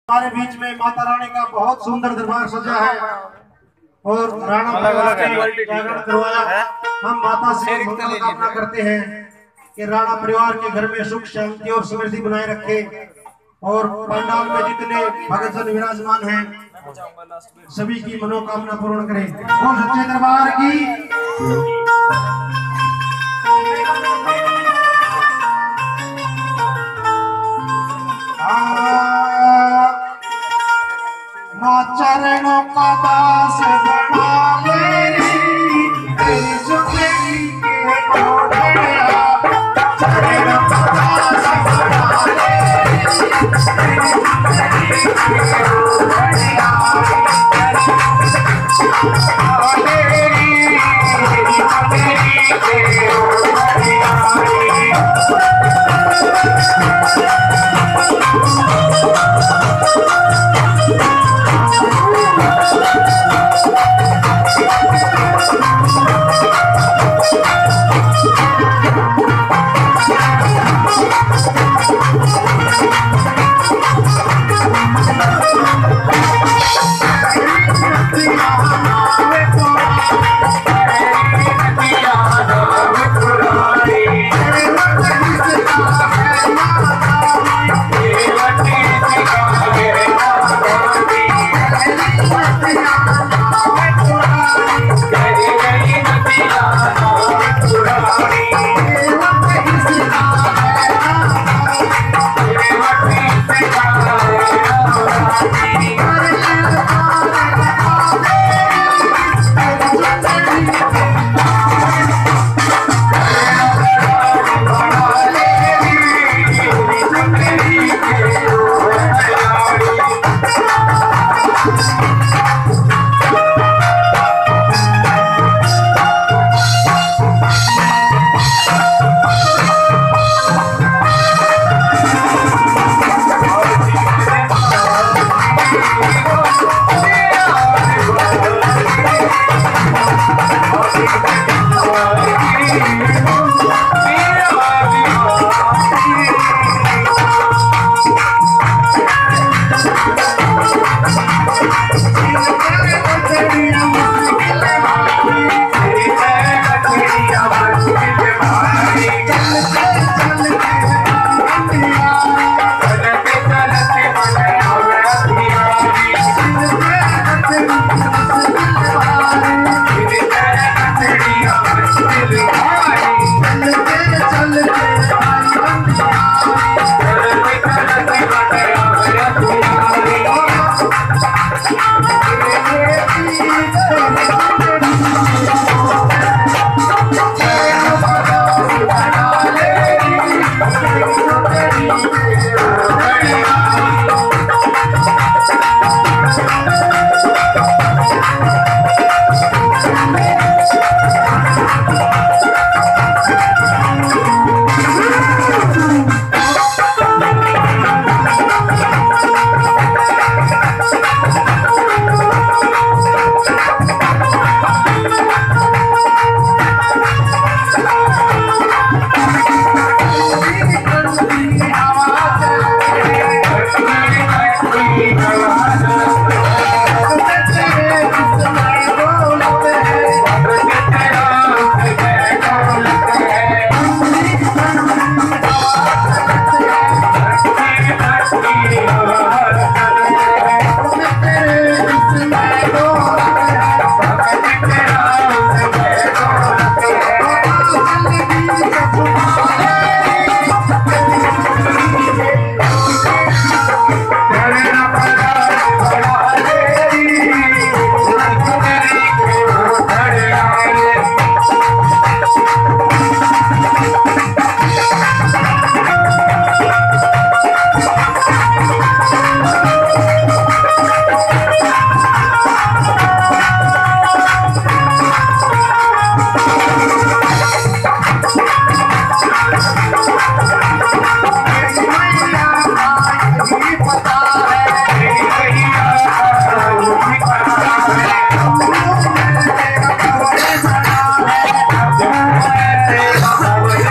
हमारे बीच में माता रानी का बहुत सुंदर दरबार सजा है और राणा परिवार ने जागरण करवाया। हम माता से मंगल कामना करते हैं कि राणा परिवार के घर में सुख शांति और समृद्धि बनाए रखे और पंडाल में जितने भक्तजन विराजमान हैं सभी की मनोकामना पूर्ण करें। और सच्चे दरबार की माँ चरणों का दास बना ले तेरी जुगली के टोटया चरणों का दास बना ले तेरी जुगली के टोटया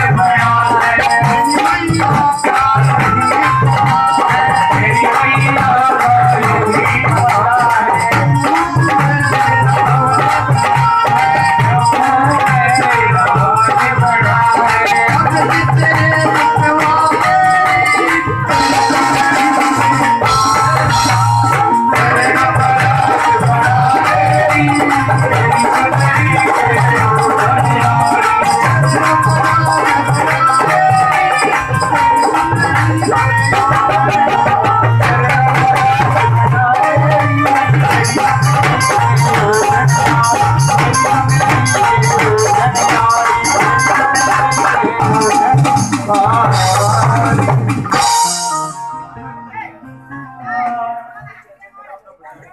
Hey,